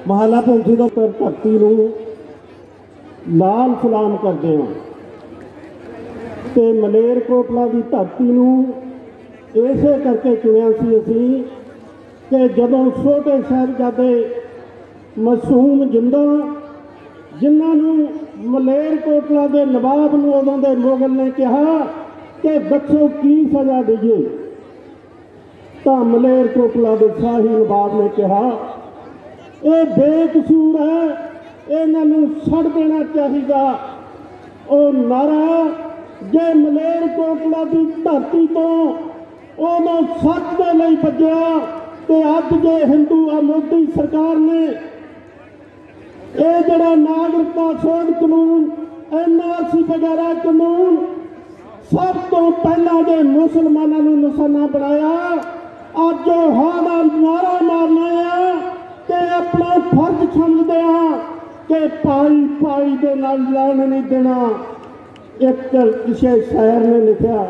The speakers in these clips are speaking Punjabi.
ਮਹੱਲਾ ਪਹੁੰਚੀ ਤੋਂ ਧਰਤੀ ਨੂੰ ਲਾਲ ਸਲਾਮ ਕਰਦੇ ਹਾਂ ਤੇ ਮਲੇਰਕੋਟਲਾ ਦੀ ਧਰਤੀ ਨੂੰ ਇਸੇ ਕਰਕੇ ਚੁਣਿਆ ਸੀ ਅਸੀਂ ਕਿ ਜਦੋਂ ਛੋਟੇ ਸਾਹਿਬਜ਼ਾਦੇ ਮਾਸੂਮ ਜਿਨ੍ਹਾਂ ਨੂੰ ਮਲੇਰਕੋਟਲਾ ਦੇ ਨਵਾਬ ਨੂੰ ਉਦੋਂ ਦੇ ਮੁਗਲ ਨੇ ਕਿਹਾ ਕਿ ਦੱਸੋ ਕੀ ਸਜ਼ਾ ਦੇਈਏ, ਤਾਂ ਮਲੇਰਕੋਟਲਾ ਦੇ ਸ਼ਾਹੀ ਨਵਾਬ ਨੇ ਕਿਹਾ ਇਹ ਬੇਕਸੂਰ ਹੈ, ਇਹਨਾਂ ਨੂੰ ਛੱਡ ਦੇਣਾ ਚਾਹੀਦਾ। ਉਹ ਨਾਰਾ ਜੇ ਮਲੇਰਕੋਟਲਾ ਦੀ ਧਰਤੀ ਤੋਂ ਉਦੋਂ ਸੱਚ ਦੇ ਲਈ ਵੱਜਿਆ ਤੇ ਅੱਜ ਜੇ ਹਿੰਦੂ ਆ ਮੋਦੀ ਸਰਕਾਰ ਨੇ ਇਹ ਜਿਹੜਾ ਨਾਗਰਿਕਤਾ ਸੋਧ ਕਾਨੂੰਨ NRC ਵਗੈਰਾ ਕਾਨੂੰਨ ਸਭ ਤੋਂ ਪਹਿਲਾਂ ਜੇ ਮੁਸਲਮਾਨਾਂ ਨੂੰ ਨਿਸ਼ਾਨਾ ਬਣਾਇਆ, ਅੱਜ ਉਹ ਹਾਂ ਦਾ ਨਾਰਾ ਮਾਰਨਾ ਆ ਤੇ ਆਪਣਾ ਫਰਜ਼ ਸਮਝਦੇ ਆ ਕਿ ਭਾਈ ਭਾਈ ਦੇ ਨਾਲ ਲੜਨ ਨਹੀਂ ਦੇਣਾ। ਇੱਕ ਕਿਸੇ ਸ਼ਾਇਰ ਨੇ ਲਿਖਿਆ,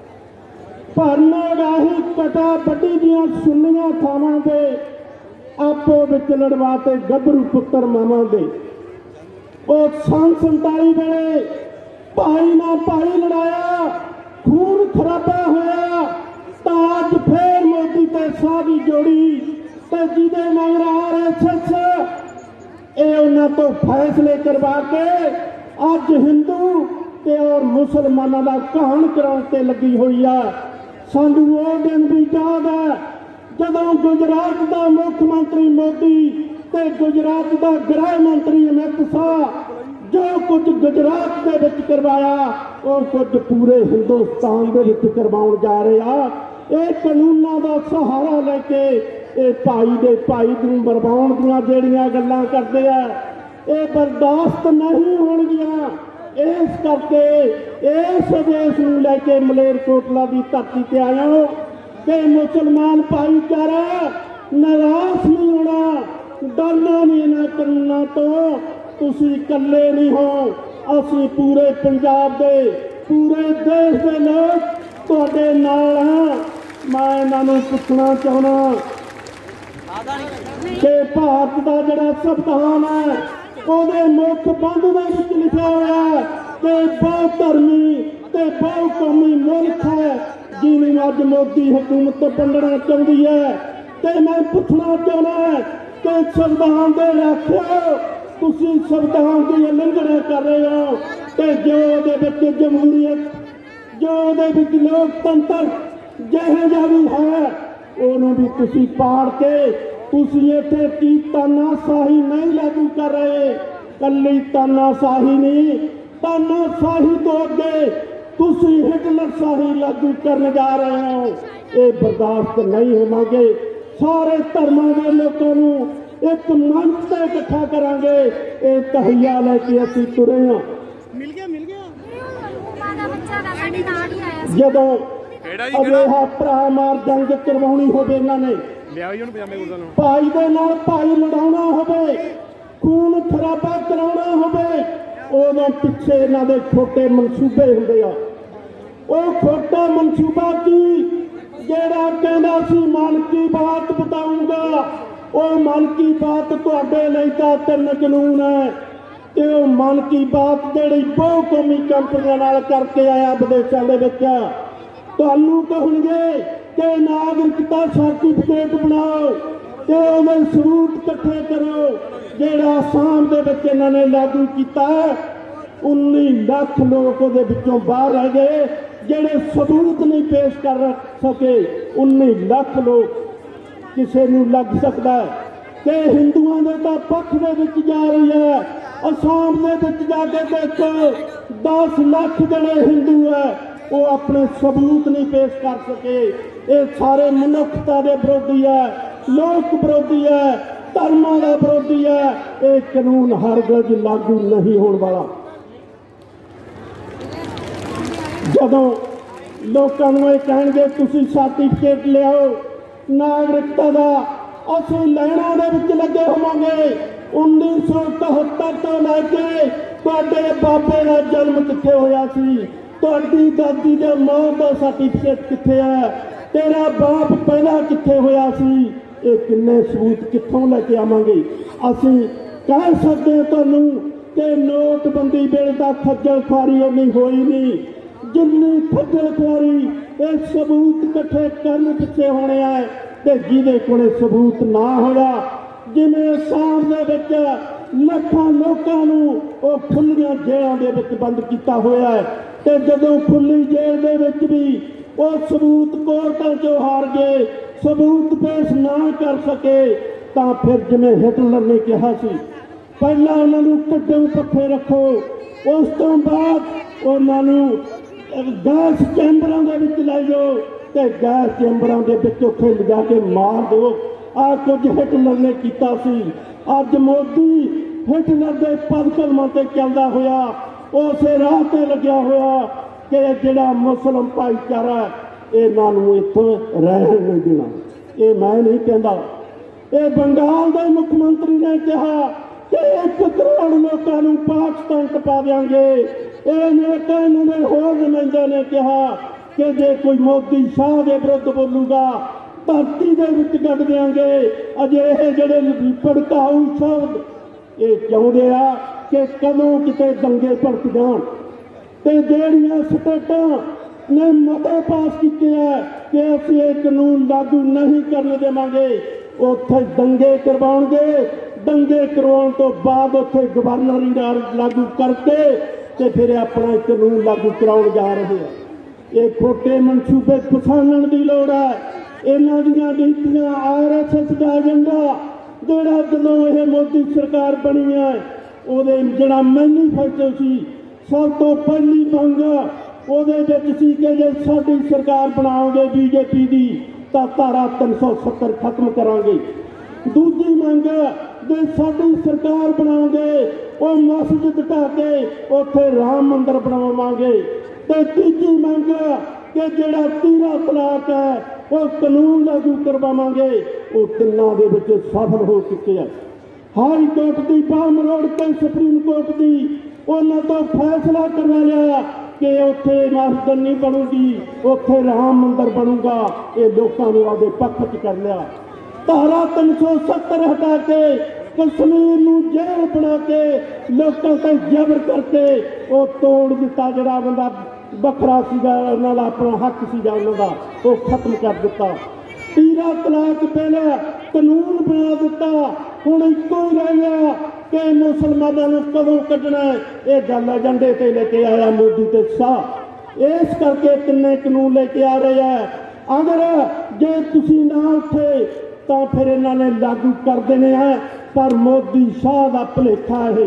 ਭਰਨਾ ਰਾਹੀ ਕਟਾ ਵੱਡੀ ਦੀਆਂ ਸੁੰਨੀਆਂ ਥਾਵਾਂ ਦੇ ਆਪੋ ਵਿੱਚ ਲੜਵਾ ਤੇ ਗੱਭਰੂ ਪੁੱਤਰ ਮਾਵਾਂ ਦੇ। ਉਹ ਸੰਨ 47 ਵੇਲੇ ਭਾਈ ਨਾਲ ਭਾਈ ਲੜਾਇਆ, ਖੂਨ ਖਰਾਬਾ ਹੋਇਆ, ਤਾਂ ਅੱਜ ਫੇਰ ਮੋਦੀ ਤੇ ਸ਼ਾਹ ਦੀ ਜੋੜੀ ਤੇ ਜਿਹਦੇ ਮਗਰ RSS ਇਹ ਉਹਨਾਂ ਤੋਂ ਫੈਸਲੇ ਕਰਵਾ ਕੇ ਅੱਜ ਹਿੰਦੂ ਤੇ ਔਰ ਮੁਸਲਮਾਨਾਂ ਦਾ ਘਾਣ ਕਰਾਉਣ ਤੇ ਲੱਗੀ ਹੋਈ ਆ। ਸਾਨੂੰ ਉਹ ਦਿਨ ਵੀ ਯਾਦ ਹੈ ਜਦੋਂ ਗੁਜਰਾਤ ਦਾ ਮੁੱਖ ਮੰਤਰੀ ਮੋਦੀ ਤੇ ਗੁਜਰਾਤ ਦਾ ਗ੍ਰਹਿ ਮੰਤਰੀ ਅਮਿਤ ਸ਼ਾਹ ਜੋ ਕੁਝ ਗੁਜਰਾਤ ਦੇ ਵਿੱਚ ਕਰਵਾਇਆ ਉਹ ਕੁਝ ਪੂਰੇ ਹਿੰਦੁਸਤਾਨ ਦੇ ਵਿੱਚ ਕਰਵਾਉਣ ਜਾ ਰਹੇ ਆ। ਇਹ ਕਾਨੂੰਨਾਂ ਦਾ ਸਹਾਰਾ ਲੈ ਕੇ ਇਹ ਭਾਈ ਦੇ ਭਾਈ ਨੂੰ ਮਰਵਾਉਣ ਦੀਆਂ ਜਿਹੜੀਆਂ ਗੱਲਾਂ ਕਰਦੇ ਆ ਇਹ ਬਰਦਾਸ਼ਤ ਨਹੀਂ ਹੋਣਗੀਆਂ। ਇਸ ਕਰਕੇ ਇਸ ਉਦੇਸ਼ ਨੂੰ ਲੈ ਕੇ ਮਲੇਰਕੋਟਲਾ ਦੀ ਧਰਤੀ ਤੇ ਆਇਆ ਕਿ ਮੁਸਲਮਾਨ ਭਾਈਚਾਰਾ ਨਿਰਾਸ਼ ਨਹੀਂ ਹੋਣਾ, ਡਰਨਾ ਨਹੀਂ ਇਹਨਾਂ ਕਾਨੂੰਨਾਂ ਤੋਂ। ਤੁਸੀਂ ਇਕੱਲੇ ਨਹੀਂ ਹੋ, ਅਸੀਂ ਪੂਰੇ ਪੰਜਾਬ ਦੇ ਪੂਰੇ ਦੇਸ਼ ਦੇ ਲੋਕ ਤੁਹਾਡੇ ਨਾਲ ਹਾਂ। ਮੈਂ ਇਹਨਾਂ ਨੂੰ ਪੁੱਛਣਾ ਚਾਹੁੰਦਾ ਕਿ ਭਾਰਤ ਦਾ ਜਿਹੜਾ ਸੰਵਿਧਾਨ ਹੈ ਉਹਦੇ ਮੁੱਖ ਬੰਦ ਦੇ ਵਿੱਚ ਲਿਖਿਆ ਹੋਇਆ ਕਿ ਬਹੁ ਧਰਮੀ ਤੇ ਬਹੁ ਕੌਮੀ ਮੁਲਕ ਹੈ ਜਿਹਨੂੰ ਅੱਜ ਮੋਦੀ ਹਕੂਮਤ ਵੰਡਣਾ ਚਾਹੁੰਦੀ ਹੈ। ਤੇ ਮੈਂ ਪੁੱਛਣਾ ਚਾਹੁੰਦਾ ਕਿ ਸੰਵਿਧਾਨ ਦੇ ਰਾਖਿਓ ਤੁਸੀਂ ਸੰਵਿਧਾਨ ਦੀ ਉਲੰਘਣਾ ਕਰ ਰਹੇ ਹੋ ਤੇ ਜੋ ਉਹਦੇ ਵਿੱਚ ਜਮਹੂਰੀਅਤ, ਜੋ ਉਹਦੇ ਵਿੱਚ ਲੋਕਤੰਤਰ ਜਿਹੋ ਜਿਹਾ ਵੀ ਹੈ ਉਹਨੂੰ ਵੀ ਤੁਸੀਂ ਪਾੜ ਕੇ ਤੁਸੀਂ ਇੱਥੇ ਕੀ ਤਾਨਾਸ਼ਾਹੀ ਨਹੀਂ ਲਾਗੂ ਕਰ ਰਹੇ। ਕੱਲੀ ਤਾਨਾਸ਼ਾਹੀ ਨਹੀਂ, ਤਾਨਾਸ਼ਾਹੀ ਤੋਂ ਅੱਗੇ ਤੁਸੀਂ ਹਿਟਲਰ ਸ਼ਾਹੀ ਲਾਗੂ ਕਰਨ ਜਾ ਰਹੇ ਹੋ। ਇਹ ਬਰਦਾਸ਼ਤ ਨਹੀਂ ਹੋਵਾਂਗੇ। ਸਾਰੇ ਧਰਮਾਂ ਦੇ ਲੋਕਾਂ ਨੂੰ ਇੱਕ ਮੰਚ ਤੇ ਇਕੱਠਾ ਕਰਾਂਗੇ। ਇਹ ਤਹਈਆ ਲੈ ਕੇ ਅਸੀਂ ਤੁਰੇ ਹਾਂ। ਮਿਲ ਗਿਆ ਜਦੋਂ ਅਜਿਹਾ ਭਰਾ ਮਾਰ ਜੰਗ ਕਰਵਾਉਣੀ ਹੋਵੇ, ਇਹਨਾਂ ਨੇ ਭਾਈ ਦੇ ਨਾਲ ਭਾਈ ਲੜਾਉਣਾ ਹੋਵੇ, ਖੂਨ ਖਰਾਬਾ ਕਰਾਉਣਾ ਹੋਵੇ, ਉਦੋਂ ਪਿੱਛੇ ਇਹਨਾਂ ਦੇ ਛੋਟੇ ਮਨਸੂਬੇ ਹੁੰਦੇ ਆ। ਉਹ ਛੋਟਾ ਮਨਸੂਬਾ ਕੀ ਜਿਹੜਾ ਕਹਿੰਦਾ ਸੀ ਮਨ ਕੀ ਬਾਤ ਬਤਾਊਂਗਾ, ਉਹ ਮਨ ਕੀ ਬਾਤ ਤੁਹਾਡੇ ਲਈ ਤਾਂ 3 ਕਾਨੂੰਨ ਹੈ ਤੇ ਉਹ ਮਨ ਕੀ ਬਾਤ ਜਿਹੜੀ ਬਹੁ ਕੌਮੀ ਕੰਪਨੀਆਂ ਨਾਲ ਕਰਕੇ ਆਇਆ ਵਿਦੇਸ਼ਾਂ ਦੇ ਵਿੱਚ। ਤੁਹਾਨੂੰ ਕਹਣਗੇ ਕਿ ਨਾਗਰਿਕਤਾ ਸਰਟੀਫਿਕੇਟ ਬਣਾਓ ਤੇ ਉਹਦੇ ਸਬੂਤ ਇਕੱਠੇ ਕਰੋ। ਜਿਹੜਾ ਆਸਾਮ ਦੇ ਵਿੱਚ ਇਹਨਾਂ ਨੇ ਲਾਗੂ ਕੀਤਾ 19 ਲੱਖ ਲੋਕ ਉਹਦੇ ਵਿੱਚੋਂ ਬਾਹਰ ਰਹਿ ਗਏ ਜਿਹੜੇ ਸਬੂਤ ਨਹੀਂ ਪੇਸ਼ ਕਰ ਸਕੇ। 19 ਲੱਖ ਲੋਕ ਕਿਸੇ ਨੂੰ ਲੱਗ ਸਕਦਾ ਕਿ ਹਿੰਦੂਆਂ ਦੇ ਤਾਂ ਪੱਖ ਦੇ ਵਿੱਚ ਜਾ ਰਹੀ ਹੈ। ਆਸਾਮ ਦੇ ਵਿੱਚ ਜਾ ਕੇ ਦੇਖੋ 10 ਲੱਖ ਜਿਹੜੇ ਹਿੰਦੂ ਹੈ ਉਹ ਆਪਣੇ ਸਬੂਤ ਨਹੀਂ ਪੇਸ਼ ਕਰ ਸਕੇ। ਇਹ ਸਾਰੇ ਮਨੁੱਖਤਾ ਦੇ ਵਿਰੋਧੀ ਹੈ, ਲੋਕ ਵਿਰੋਧੀ ਹੈ, ਧਰਮਾਂ ਦਾ ਵਿਰੋਧੀ ਹੈ। ਇਹ ਕਾਨੂੰਨ ਹਰਗਿਜ਼ ਲਾਗੂ ਨਹੀਂ ਹੋਣ ਵਾਲਾ। ਜਦੋਂ ਲੋਕਾਂ ਨੂੰ ਇਹ ਕਹਿਣਗੇ ਤੁਸੀਂ ਸਰਟੀਫਿਕੇਟ ਲਿਆਓ ਨਾਗਰਿਕਤਾ ਦਾ, ਅਸੀਂ ਲੈਣਾ ਦੇ ਵਿੱਚ ਲੱਗੇ ਹੋਵਾਂਗੇ। 1971 ਤੋਂ ਲੈ ਕੇ ਤੁਹਾਡੇ ਬਾਬੇ ਦਾ ਜਨਮ ਕਿੱਥੇ ਹੋਇਆ ਸੀ, ਤੁਹਾਡੀ ਦਾਦੀ ਦੇ ਮੌਤ ਦਾ ਸਰਟੀਫਿਕੇਟ ਕਿੱਥੇ ਹੈ, ਤੇਰਾ ਬਾਪ ਪਹਿਲਾਂ ਕਿੱਥੇ ਹੋਇਆ ਸੀ, ये किन्ने सबूत कित्थों लैके आवांगे। असीं कह सकते हैं तुहानूं कि नोटबंदी वेले दा खज्जल खुआरी उन्नी होई नहीं जिन्नी खज्जल खुआरी ये सबूत इकट्ठे करन पिछे होने है ते जिहदे कोले सबूत ना होया जिवें साल दे विच ਲੱਖਾਂ ਲੋਕਾਂ ਨੂੰ ਉਹ ਖੁੱਲੀਆਂ ਜੇਲ੍ਹਾਂ ਦੇ ਵਿੱਚ ਬੰਦ ਕੀਤਾ ਹੋਇਆ ਹੈ ਤੇ ਜਦੋਂ ਖੁੱਲੀ ਜੇਲ੍ਹ ਦੇ ਵਿੱਚ ਵੀ ਉਹ ਸਬੂਤ ਕੋਰਟਾਂ 'ਚੋਂ ਹਾਰ ਗਏ, ਸਬੂਤ ਪੇਸ਼ ਨਾ ਕਰ ਸਕੇ ਤਾਂ ਫਿਰ ਜਿਵੇਂ ਹਿਟਲਰ ਨੇ ਕਿਹਾ ਸੀ ਪਹਿਲਾਂ ਉਹਨਾਂ ਨੂੰ ਢਿੱਡੋਂ ਪੱਖੇ ਰੱਖੋ, ਉਸ ਤੋਂ ਬਾਅਦ ਉਹਨਾਂ ਨੂੰ ਗੈਸ ਚੈਂਬਰਾਂ ਦੇ ਵਿੱਚ ਲੈ ਜਾਓ ਤੇ ਗੈਸ ਚੈਂਬਰਾਂ ਦੇ ਵਿੱਚ ਉੱਥੇ ਲਿਜਾ ਕੇ ਮਾਰ ਦਿਓ। ਆ ਕੁਝ ਹਿਟਲਰ ਨੇ ਕੀਤਾ ਸੀ। ਅੱਜ ਮੋਦੀ ਹਿਟਲਰ ਦੇ ਪਦ ਕਦਮਾਂ ਤੇ ਚੱਲਦਾ ਹੋਇਆ ਉਸੇ ਰਾਹ ਤੇ ਲੱਗਿਆ ਹੋਇਆ ਕਿ ਜਿਹੜਾ ਮੁਸਲਮ ਭਾਈਚਾਰਾ ਇਹਨਾਂ ਨੂੰ ਇੱਥੋਂ ਰਹਿਣ ਨਹੀਂ ਦੇਣਾ। ਇਹ ਮੈਂ ਨਹੀਂ ਕਹਿੰਦਾ, ਇਹ ਬੰਗਾਲ ਦੇ ਮੁੱਖ ਮੰਤਰੀ ਨੇ ਕਿਹਾ ਕਿ 1 ਕਰੋੜ ਲੋਕਾਂ ਨੂੰ ਪਾਕਿਸਤਾਨ ਟਪਾ ਦਿਆਂਗੇ। ਇਹ ਨੇਤਾ ਇਹਨਾਂ ਦੇ ਹੋਰ ਨੁਮਾਇੰਦਿਆਂ ਨੇ ਕਿਹਾ ਕਿ ਜੇ ਕੋਈ ਮੋਦੀ ਸ਼ਾਹ ਦੇ ਵਿਰੁੱਧ ਬੋਲੂਗਾ ਧਰਤੀ ਦੇ ਵਿੱਚ ਕੱਢ ਦਿਆਂਗੇ। ਅਜਿਹੇ ਜਿਹੜੇ ਭੜਕਾਊ ਸ਼ਬਦ ਇਹ ਚਾਹੁੰਦੇ ਆ ਕਿ ਕਦੋਂ ਕਿਤੇ ਦੰਗੇ ਭੜਕ ਜਾਣ ਤੇ ਜਿਹੜੀਆਂ ਸਟੇਟਾਂ ਨੇ ਮਤੇ ਪਾਸ ਕੀਤੇ ਆ ਕਿ ਅਸੀਂ ਇਹ ਕਾਨੂੰਨ ਲਾਗੂ ਨਹੀਂ ਕਰਨ ਦੇਵਾਂਗੇ ਉੱਥੇ ਦੰਗੇ ਕਰਵਾਉਣਗੇ। ਦੰਗੇ ਕਰਵਾਉਣ ਤੋਂ ਬਾਅਦ ਉੱਥੇ ਗਵਰਨਰੀ ਨਾਲ ਲਾਗੂ ਕਰਕੇ ਤੇ ਫਿਰ ਆਪਣਾ ਕਾਨੂੰਨ ਲਾਗੂ ਕਰਾਉਣ ਜਾ ਰਹੇ ਆ। ਇਹ ਖੋਟੇ ਮਨਸੂਬੇ ਪਛਾਣਨ ਦੀ ਲੋੜ ਹੈ। ਇਹਨਾਂ ਦੀਆਂ ਨੀਤੀਆਂ RSS ਦਾ ਏਜੰਡਾ ਜਿਹੜਾ ਜਦੋਂ ਇਹ ਮੋਦੀ ਸਰਕਾਰ ਬਣੀ ਹੈ ਉਹਦੇ ਜਿਹੜਾ ਮੈਨੀਫੈਸਟੋ ਸੀ ਸਭ ਤੋਂ ਪਹਿਲੀ ਮੰਗ ਉਹਦੇ ਵਿੱਚ ਸੀ ਕਿ ਜੇ ਸਾਡੀ ਸਰਕਾਰ ਬਣਾਓਗੇ BJP ਦੀ ਤਾਂ ਧਾਰਾ 370 ਖਤਮ ਕਰਾਂਗੇ। ਦੂਜੀ ਮੰਗ ਜੇ ਸਾਡੀ ਸਰਕਾਰ ਬਣਾਓਗੇ ਉਹ ਮਸਜਿਦ ਢਾਹ ਕੇ ਉੱਥੇ ਰਾਮ ਮੰਦਰ ਬਣਾਵਾਂਗੇ। ਤੇ ਤੀਜੀ ਮੰਗ ਕਿ ਜਿਹੜਾ ਤੀਰਾ ਤਲਾਕ ਹੈ ਉਹ ਕਾਨੂੰਨ ਲਾਗੂ ਕਰਵਾਵਾਂਗੇ। ਉਹ ਤਿੰਨਾਂ ਦੇ ਵਿੱਚ ਸਫਲ ਹੋ ਚੁੱਕੇ ਆ। ਹਾਈ ਕੋਰਟ ਦੀ ਬਾਮ ਰੋਡ ਤੇ ਸੁਪਰੀਮ ਕੋਰਟ ਦੀ ਉਹਨਾਂ ਤੋਂ ਫੈਸਲਾ ਕਰਵਾ ਲਿਆ ਕਿ ਉੱਥੇ ਮਸਜਿਦ ਨਹੀਂ ਬਣੂਗੀ, ਉੱਥੇ ਰਾਮ ਮੰਦਰ ਬਣੂਗਾ। ਇਹ ਲੋਕਾਂ ਨੂੰ ਆਪਦੇ ਪੱਖ 'ਚ ਕਰ ਲਿਆ। ਧਾਰਾ 370 ਹਟਾ ਕੇ ਕਸ਼ਮੀਰ ਨੂੰ ਜੇਲ੍ਹ ਬਣਾ ਕੇ ਲੋਕਾਂ ਤੇ ਜ਼ਬਰ ਕਰਕੇ ਉਹ ਤੋੜ ਦਿੱਤਾ। ਜਿਹੜਾ ਬੰਦਾ ਵੱਖਰਾ ਸੀਗਾ ਉਹਨਾਂ ਦਾ ਆਪਣਾ ਹੱਕ ਸੀਗਾ ਉਹਨਾਂ ਦਾ ਉਹ ਖਤਮ ਕਰ ਦਿੱਤਾ। ਤੀਰਾ ਤਲਾਕ ਪਹਿਲਾਂ ਕਾਨੂੰਨ ਬਣਾ ਦਿੱਤਾ। ਹੁਣ ਇੱਕੋ ਹੀ ਰਹਿ ਗਿਆ ਕਿ ਮੁਸਲਮਾਨਾਂ ਨੂੰ ਕਦੋਂ ਕੱਢਣਾ ਇਹ ਗੱਲ ਏਜੰਡੇ ਤੇ ਲੈ ਕੇ ਆਇਆ ਮੋਦੀ ਤੇ ਸ਼ਾਹ। ਇਸ ਕਰਕੇ ਤਿੰਨੇ ਕਾਨੂੰਨ ਲੈ ਕੇ ਆ ਰਹੇ ਆ। ਅਗਰ ਜੇ ਤੁਸੀਂ ਨਾ ਉੱਠੇ ਤਾਂ ਫਿਰ ਇਹਨਾਂ ਨੇ ਲਾਗੂ ਕਰ ਦੇਣੇ ਹੈ। ਪਰ ਮੋਦੀ ਸ਼ਾਹ ਦਾ ਭੁਲੇਖਾ ਇਹ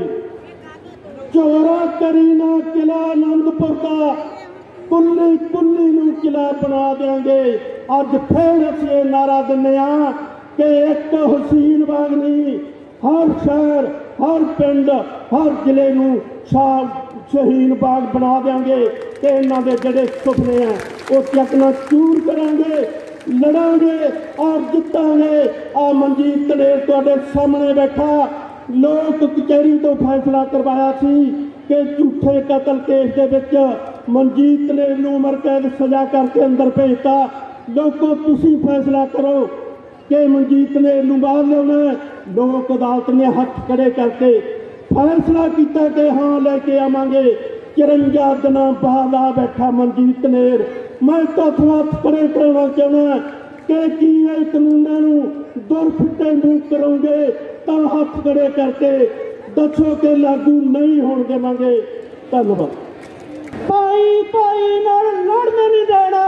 ਚੋਰਾ ਕਰੀ ਨਾ ਕਿਲਾ ਆਨੰਦਪੁਰ ਦਾ ਕੁੱਲੀ ਕੁੱਲੀ ਨੂੰ ਕਿਲਾ ਬਣਾ ਦੇਵਾਂਗੇ। ਅੱਜ ਫਿਰ ਅਸੀਂ ਇਹ ਨਾਰਾ ਦਿੰਦੇ ਹਾਂ ਕਿ ਇੱਕ ਹੁਸੈਨ ਬਾਗ ਨਹੀਂ ਹਰ ਸ਼ਹਿਰ ਹਰ ਪਿੰਡ ਹਰ ਜ਼ਿਲ੍ਹੇ ਨੂੰ ਸ਼ਹੀਨ ਬਾਗ ਬਣਾ ਦੇਵਾਂਗੇ ਤੇ ਇਹਨਾਂ ਦੇ ਜਿਹੜੇ ਸੁਪਨੇ ਆ ਉਹ ਚੱਕਣਾ ਚੂਰ ਕਰਾਂਗੇ, ਲੜਾਂਗੇ ਔਰ ਜਿੱਤਾਂਗੇ। ਆ ਮਨਜੀਤ ਧਨੇਰ ਤੁਹਾਡੇ ਸਾਹਮਣੇ ਬੈਠਾ ਲੋਕ ਕਚਹਿਰੀ ਤੋਂ ਫੈਸਲਾ ਕਰਵਾਇਆ ਸੀ ਕਿ ਝੂਠੇ ਕਤਲ ਕੇਸ ਦੇ ਵਿੱਚ ਮਨਜੀਤ ਧਨੇਰ ਨੂੰ ਉਮਰ ਕੈਦ ਸਜ਼ਾ ਕਰਕੇ ਅੰਦਰ ਭੇਜਤਾ। ਲੋਕੋ ਤੁਸੀਂ ਫੈਸਲਾ ਕਰੋ ਕਿ ਮਨਜੀਤ ਧਨੇਰ ਨੂੰ ਬਾਹਰ ਲਿਆਉਣਾ। ਲੋਕ ਅਦਾਲਤ ਨੇ ਹੱਥ ਖੜੇ ਕਰਕੇ ਫੈਸਲਾ ਕੀਤਾ ਕਿ ਹਾਂ ਲੈ ਕੇ ਆਵਾਂਗੇ। 54 ਦਿਨਾਂ ਬਾਅਦ ਆ ਬੈਠਾ ਮਨਜੀਤ ਧਨੇਰ। ਮੈਂ ਤੁਹਾਨੂੰ ਹੱਥ ਖੜੇ ਕਰਾਉਣਾ ਚਾਹੁੰਦਾ ਕਿ ਕੀ ਇਹ ਕਾਨੂੰਨਾਂ ਨੂੰ ਦੁਰਫਿੱਟੇ ਨੂੰ ਕਰੋਗੇ ਤਾਂ ਹੱਥ ਖੜੇ ਕਰਕੇ ਦੱਸੋ ਕਿ ਲਾਗੂ ਨਹੀਂ ਹੋਣ ਦੇਵਾਂਗੇ। ਧੰਨਵਾਦ। ਭਾਈ ਭਾਈ ਨਾਲ ਲੜਨ ਨਹੀਂ ਦੇਣਾ।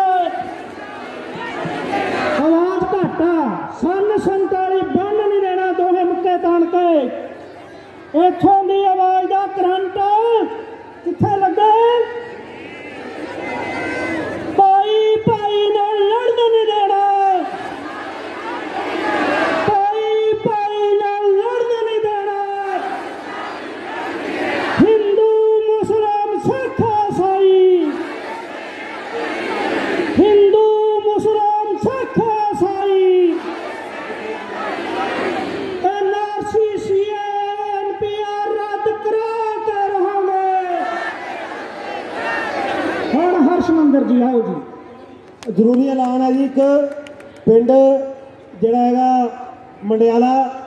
ਆਵਾਜ਼ ਘਾਟਾ ਸੰਨ 47 ਬੰਨ ਨਹੀਂ ਦੇਣਾ। ਦੋਵੇਂ ਮੁੱਕੇ ਤਾਣ ਕੇ ਇੱਥੋਂ ਦੀ ਆਵਾਜ਼ ਦਾ ਕਰੰਟ ਕਿੱਥੇ ਲੱਗੇ। ਭਾਈ ਭਾਈ ਨਾਲ ਲੜਨ ਨਹੀਂ ਦੇਣਾ। ਭਾਈ ਭਾਈ ਨਾਲ ਲੜਨ ਨਹੀਂ ਦੇਣਾ। ਹਿੰਦੂ ਮੁਸਲਮਾਨ ਸਿੱਖ ਈਸਾਈ, ਹਿੰਦੂ ਮੁਸਲਮਾਨ ਸਿੱਖ ਈਸਾਈ, NRC NPR ਰੱਦ ਕਰਾ ਕੇ ਰਹਾਂਗੇ। ਹੁਣ ਹਰਸ਼ਮੰਦਰ ਜੀ ਆਓ ਜੀ। ਜ਼ਰੂਰੀ ਐਲਾਨ ਹੈ ਜੀ। ਇੱਕ ਪਿੰਡ ਜਿਹੜਾ ਹੈਗਾ ਮੰਡਿਆਲਾ